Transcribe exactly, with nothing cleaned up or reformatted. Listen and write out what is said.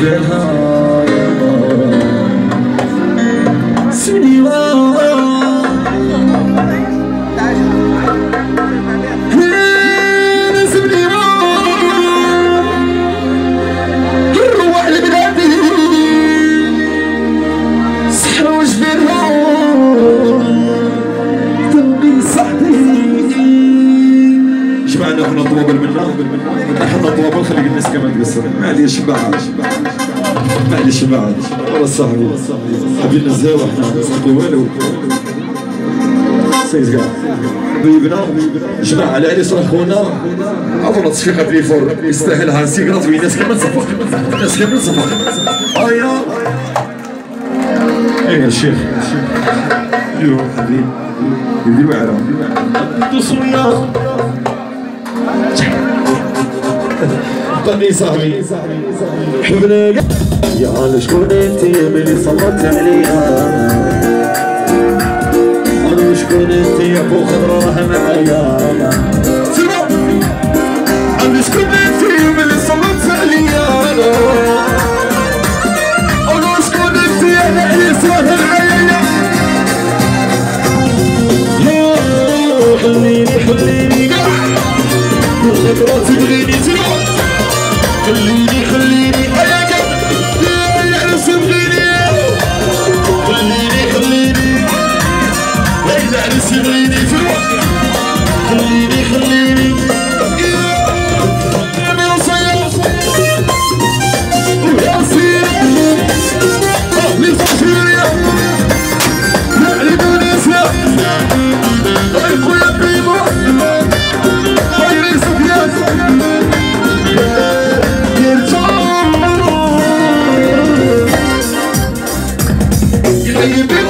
بالها سنيوان جمعنا هنا طوابل منا حنا طوابل خلي الناس كمان تقصر معليش بعد معليش بعد والله صاحبي حبينا الزاوى احنا ما والو سيز كاع حبيبنا جماعة على علي صلاح خونا عطونا تصفيقة تليفون يستاهلها نسيكرات وين الناس كمان تصفق الناس كمان تصفق هيا ايه الشيخ يو حبيبي يدير معنا تصويا قدي صاحبي حبنا يا شكون انت ملي صلت عليا انا شكون انت يا ابو خضرا راه معايا انا شكون انت ملي صلت عليا انا شكون انت يا عيسى راه معايا خليني خليني خطرات تبغيني تروح خليني خليني يا عرس بغيني خليني خليني يا عرس بغيني تروح خليني خليني انا صيف ويا سير لي صفيريا علي تونسيا اي خويا بيبو You